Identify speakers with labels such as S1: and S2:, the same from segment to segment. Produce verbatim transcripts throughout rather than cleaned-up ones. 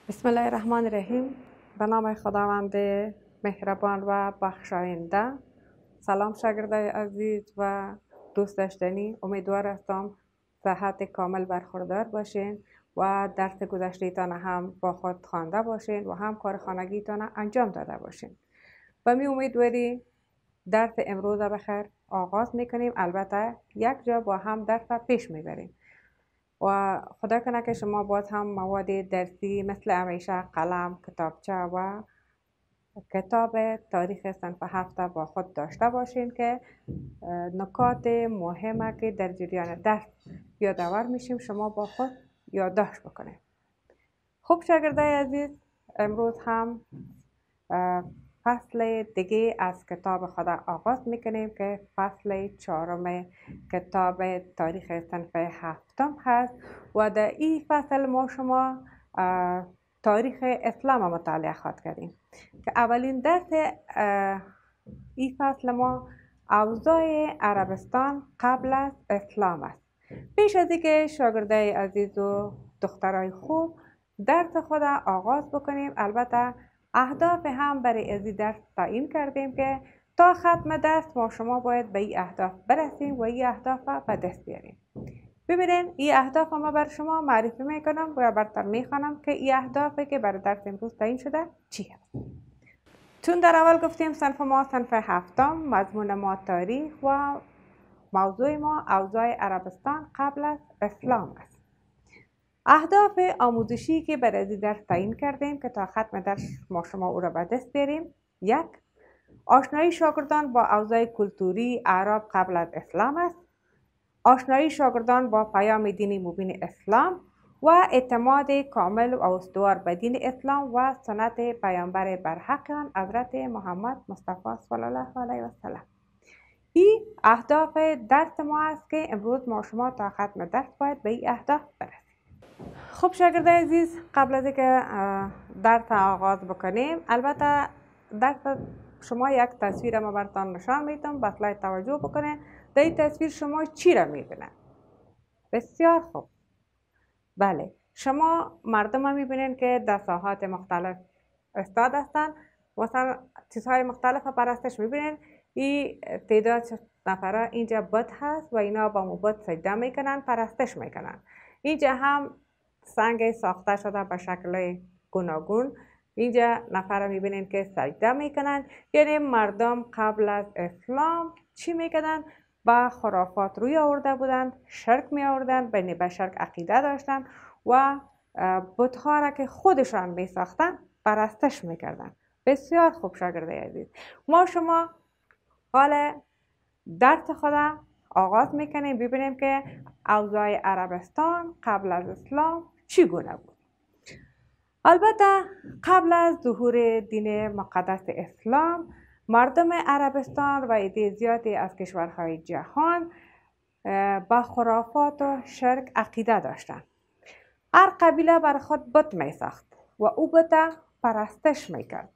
S1: بسم الله الرحمن الرحیم. به نام خداوند مهربان و بخشاینده. سلام شاگردای عزیز و دوست داشتنی، امیدوار هستم صحت کامل برخوردار باشین و درس گذشته‌تان هم با خود خوانده باشین و هم کار خانگیتان انجام داده باشین. و می امیدواری درس امروز بخیر آغاز میکنیم. البته یک جا با هم درس پیش میبریم و خدا کنه که شما باز هم مواد درسی مثل همیشه قلم، کتابچه و کتاب تاریخ صنف هفته با خود داشته باشین که نکات مهمه که در جریان درس یادآور میشیم شما با خود یادداشت بکنید. خب شاگردای عزیز، امروز هم فصل دیگه از کتاب خدا آغاز میکنیم که فصل چهارم کتاب تاریخ صنف هفتم هست و در این فصل ما شما تاریخ اسلام مطالعه خواهد کردیم که اولین درس این فصل ما اوضاع عربستان قبل از اسلام است. پیش از اینکه شاگردای عزیز و دخترای خوب درس خود آغاز بکنیم، البته اهداف هم برای از این درس تعیین کردیم که تا ختم درس ما شما باید به این اهداف برسیم و این اهداف به دست بیاریم. ببینین این اهداف ما بر شما معرفی میکنم و براتون میخوانم که این اهدافی که برای درس امروز تعیین شده چی هست. چون در اول گفتیم صنف ما صنف هفتم، مضمون ما تاریخ و موضوع ما اوضاع عربستان قبل از اسلام است. اهداف آموزشی که برای این درس تعیین کردیم که تا ختم درس ما شما او را به دست بیاریم: یک، آشنایی شاگردان با اوضاع کلتوری عرب قبل از اسلام است. آشنایی شاگردان با پیام دین مبین اسلام و اعتماد کامل و استوار به دین اسلام و سنت پیامبر برحق آن حضرت محمد مصطفی صلی الله علیه و سلم. این اهداف درس ما است که امروز ما شما تا ختم درس باید به این اهداف برسیم. خب شاگردای عزیز، قبل از اینکه درس آغاز بکنیم، البته درس شما یک تصویر ما براتون نشان میدم، بس لای توجه بکنین. در این تصویر شما چی را میبینن؟ بسیار خوب. بله، شما مردم ها میبینین که در ساحات مختلف استاد هستن، مثلا چیزهای مختلف پرستش میبینین. این تعداد نفره اینجا بت هست و اینا با مو بت سجده میکنن، پرستش میکنن. اینجا هم سنگ ساخته شده به شکل گوناگون. اینجا نفره میبینین که سجده میکنن. یعنی مردم قبل از اسلام چی میکنن؟ با خرافات روی آورده بودند، شرک می آوردند، بین به شرک عقیده داشتند و بت‌ها را که خودشان می ساختن پرستش میکردن. بسیار خوب شاگردای عزیز، ما شما حال درس خدا آغاز میکنیم ببینیم که اوضاع عربستان قبل از اسلام چگونه بود. البته قبل از ظهور دین مقدس اسلام، مردم عربستان و عده زیادی از کشورهای جهان با خرافات و شرک عقیده داشتند. هر قبیله بر خود بت می ساخت و او بت پرستش می کرد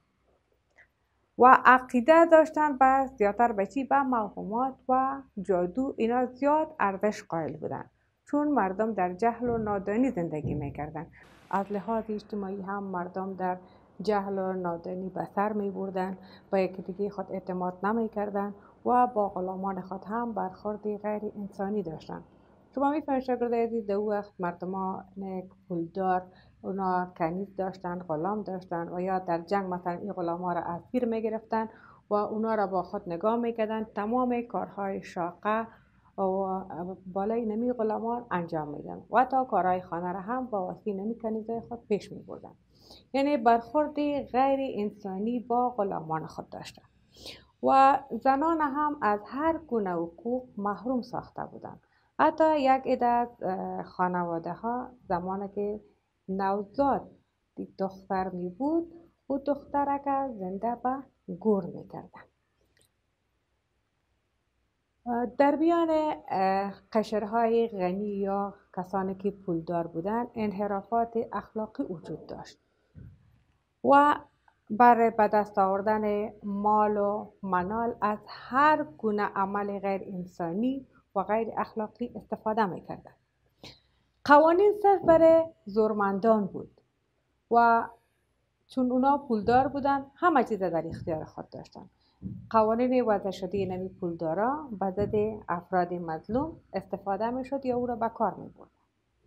S1: و عقیده داشتند به زیادتر بچی به موهومات و جادو. اینا زیاد ارزش قائل بودند چون مردم در جهل و نادانی زندگی می کردن. از لحاظ اجتماعی هم مردم در جهل و نادانی به سر می بردن، با یکی دیگه خود اعتماد نمی کردن و با غلامان خود هم برخورد غیر انسانی داشتن. شما می فهمید شاگردای عزیز، در وقت مردمان پولدار اونا کنیز داشتن، غلام داشتن و یا در جنگ مثلا این غلاما را اسیر می گرفتن و اونا را با خود نگاه می کردن. تمام کارهای شاقه و بالای نمی غلامان انجام میدن و تا کارهای خانه را هم با وسیله نمی کنیزای خود پیش می بردن. یعنی برخورد غیر انسانی با غلامان خود داشتن و زنان هم از هر گونه حقوق محروم ساخته بودند. حتی یک عده از خانواده ها زمانی که نوزاد دختر می بود و دختر که زنده به گور می کردن. در میان قشرهای غنی یا کسانی که پولدار بودند انحرافات اخلاقی وجود داشت و برای به دست آوردن مال و منال از هر گونه عمل غیر انسانی و غیر اخلاقی استفاده میکردند. قوانین صرف برای زورمندان بود و چون اونا پولدار بودن همه چیز در اختیار خود داشتن. قوانین وضع شده اینمی پولدارا به ضد افراد مظلوم استفاده می شد یا او را به کار می برد.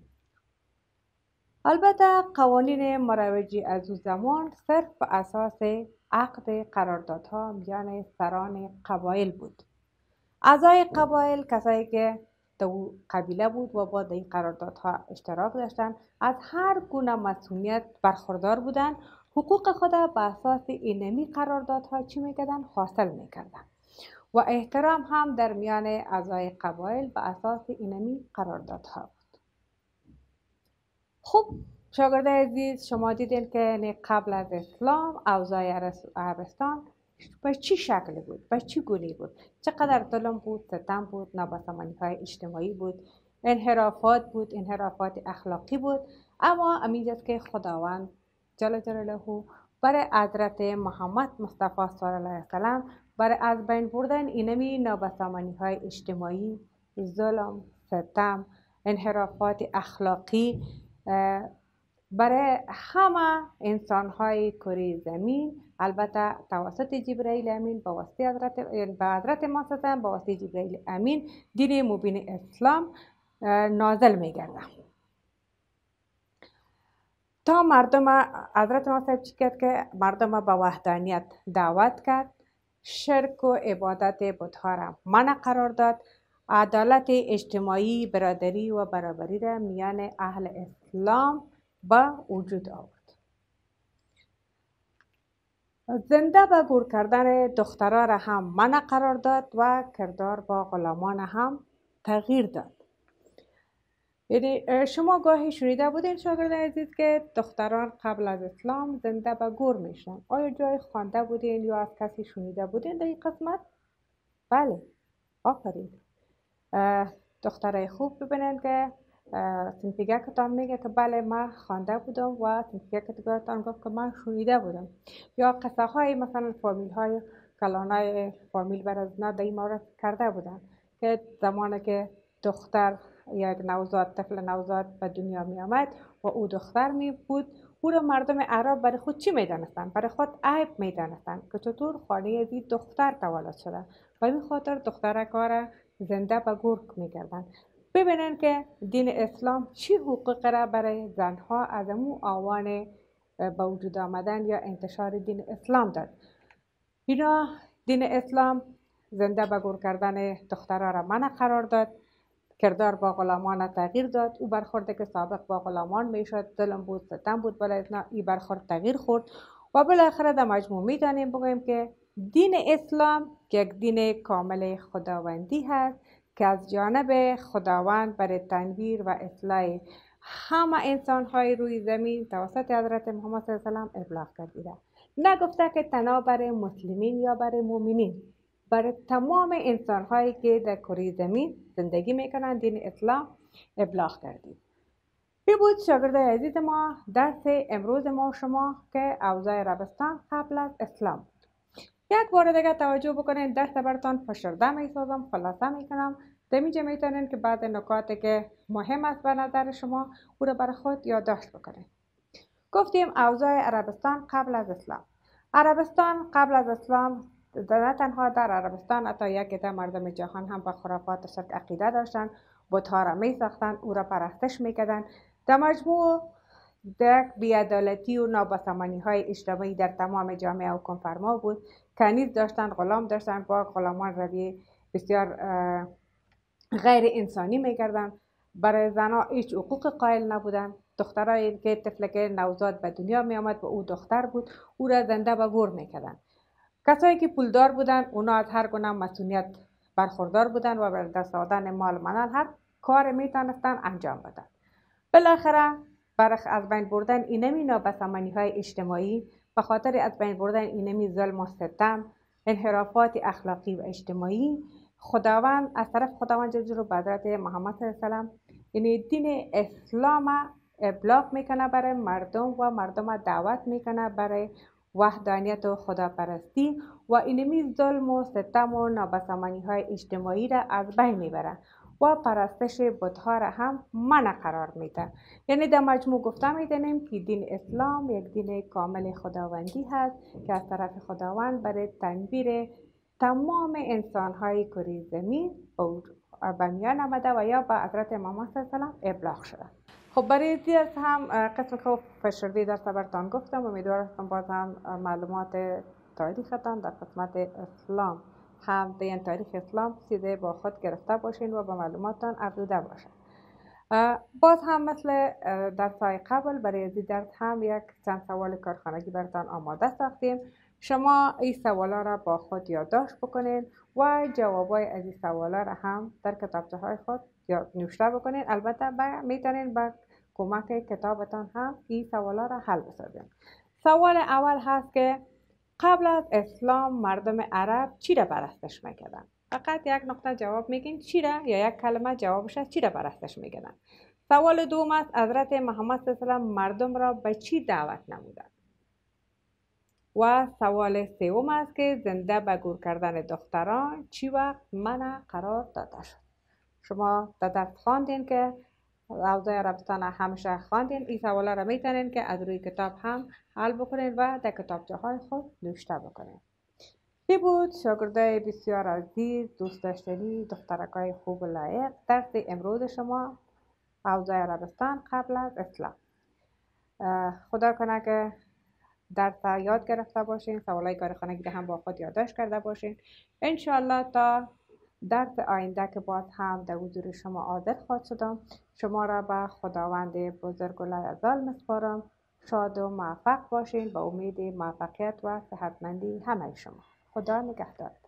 S1: البته قوانین مروجی از او زمان صرف به اساس عقد قراردادها میان سران قبایل بود. اعضای قبایل کسایی که دو قبیله بود و با این قراردادها اشتراک داشتند از هر گونه مسئولیت برخوردار بودند. حقوق خود به اساس اینمی قراردادها چی میکردن؟ حاصل میکردن و احترام هم در میان اعضای قبایل به اساس اینمی قراردادها بود. خب شاگرده عزیز، شما دیدین که قبل از اسلام اوضاع عربستان به چی شکلی بود؟ به چی گونه بود؟ چقدر ظلم بود، ستم بود، نابسامانی های اجتماعی بود، انحرافات بود، انحرافات اخلاقی بود. اما امید که خداوند جل جلاله برای حضرت محمد مصطفی صلی الله علیه وسلم برای از بین بردن اینمی نابسامانی های اجتماعی، ظلم، ستم، انحرافات اخلاقی برای همه انسان های کره زمین، البته توسط جبرئیل امین با واسطه حضرت به حضرت ما سلام با واسطه جبرئیل امین دین مبین اسلام نازل می‌گردد تا مردم. حضرت ما صاحب چی کرد که مردم به وحدانیت دعوت کرد، شرک و عبادت بت‌ها را منع قرار داد، عدالت اجتماعی، برادری و برابری را میان اهل اسلام با وجود آورد. زنده به گور کردن دخترها را هم منع قرار داد و کردار با غلامان هم تغییر داد. یعنی شما گاهی شنیده بودین شاگرد عزیز که دختران قبل از اسلام زنده به گور میشن؟ آیا جای خوانده بودین یا از کسی شنیده بودین در این قسمت؟ بله، آفرین. دخترای خوب ببینن که سنفیگه کتان میگه که بله من خوانده بودم و سنفیگه کتان گفت که من شنیده بودم. یا قصه های مثلا فامیل های کلانای فامیل برازنا در این مورد کرده بودن که زمانی که دختر یا یک نوزاد طفل نوزاد به دنیا می آمد و او دختر می بود، او را مردم عرب برای خود چی می دانستند؟ برای خود عیب می دانستند که چطور خانه از دختر تولد شده و این خاطر دختر کار زنده به گور می کردن. ببینن که دین اسلام چی حقوق را برای زنها از امو آوان به وجود آمدن یا انتشار دین اسلام داد. اینا دین اسلام زنده به گور کردن دخترها را منع قرار داد، کردار با غلامان تغییر داد. او برخورده که سابق با غلامان میشد، ظلم بود، ستم بود، ولی این برخورد تغییر خورد و بالاخره در مجموع میدانیم بگوییم که دین اسلام که یک دین کامل خداوندی هست که از جانب خداوند برای تنویر و اصلاح همه انسان های روی زمین توسط حضرت محمد صلی الله علیه و سلم ابلاغ کرده. نگفته که تنها برای مسلمین یا برای مؤمنین، برای تمام انسان هایی که در کره زمین زندگی میکنند دین اسلام ابلاغ کردید. این بود شاگرد عزیز ما درس امروز ما شما که اوضاع عربستان قبل از اسلام بود. یک بار دیگه توجه بکنین، درس براتون فشرده میسازم، خلاصه میکنم. در اینجا میتونین که بعد نکاتی که مهم است به نظر شما او را برای خود یادداشت بکنین. گفتیم اوضاع عربستان قبل از اسلام. عربستان قبل از اسلام نه تنها در عربستان، حتی یک عده مردم جهان هم به خرافات و شرک عقیده داشتن، بت‌ها را می ساختن، او را پرستش میکردن. در مجموع در بی‌عدالتی و نابسامانی های اجتماعی در تمام جامعه حکم فرما بود. کنیز داشتن، غلام داشتن، با غلامان رویه بسیار غیر انسانی میکردن. برای زنها هیچ حقوق قائل نبودن. دخترایی که طفلک نوزاد به دنیا می آمد و او دختر بود، او را زنده به گور میکردن. کسایی که پولدار بودن اونا از هر گونه مسئولیت برخوردار بودن و بر دست آوردن مال منال هر کار میتونستن انجام بدن. بالاخره برای از بین بردن اینمی نابسامانی های اجتماعی، به خاطر از بین بردن اینمی ظلم و ستم، انحرافات اخلاقی و اجتماعی، خداوند از طرف خداوند جل جلاله به حضرت محمد صلی الله علیه و سلم یعنی دین اسلام ابلاغ میکنه برای مردم و مردم دعوت میکنه برای وحدانیت و خداپرستی و اینمی ظلم و ستم و نابسامانی های اجتماعی را از بین میبره و پرستش بت‌ها را هم منع قرار میده. یعنی در مجموع گفته میدانیم که دین اسلام یک دین کامل خداوندی هست که از طرف خداوند برای تنویر تمام انسان‌های کره زمین به میان آمده و یا به حضرت محمد صلی الله علیه و آله ابلاغ شده. خب برای درس هم قسم که فشرده درس براتان گفتم، امیدوار هستم باز هم معلومات تاریختان در قسمت اسلام هم به این تاریخ اسلام چیزی با خود گرفته باشین و به معلوماتتان افزوده باشد. باز هم مثل درس‌های قبل برای این درس هم یک چند سوال کارخانگی براتان آماده ساختیم. شما این سوالا را با خود یادداشت بکنید و جوابای از این سوالا را هم در کتابچه های خود نوشته بکنید. البته میتونید با کمک کتابتان هم این سوالا را حل بسازید. سوال اول هست که قبل از اسلام مردم عرب چی را پرستش میکردن؟ فقط یک نقطه جواب میگین چی را، یا یک کلمه جوابش چی را پرستش میکردن. سوال دوم است حضرت محمد صلی الله علیه و آله مردم را به چی دعوت نمودند؟ و سوال سوم است که زنده به گور کردن دختران چی وقت منع قرار داده شد؟ شما در درس خواندین که روضه عربستان همیشه خواندین. این سوالا را میتونین که از روی کتاب هم حل بکنین و در کتابچه های خود نوشته بکنین. این بود شاگردای بسیار عزیز، دوست داشتنی، دخترکای خوب و لایق، درس امروز شما روضه عربستان قبل از اسلام. خدا کنه که درس یاد گرفته باشین، سوالای کارخانگی هم با خود یادداشت کرده باشین. انشالله تا درس آینده که باز هم در حضور شما حاضر خواهد شدم. شما را به خداوند بزرگ و لایزال میسپارم. شاد و موفق باشین، با امید موفقیت و صحتمندی همه شما. خدا نگهدار.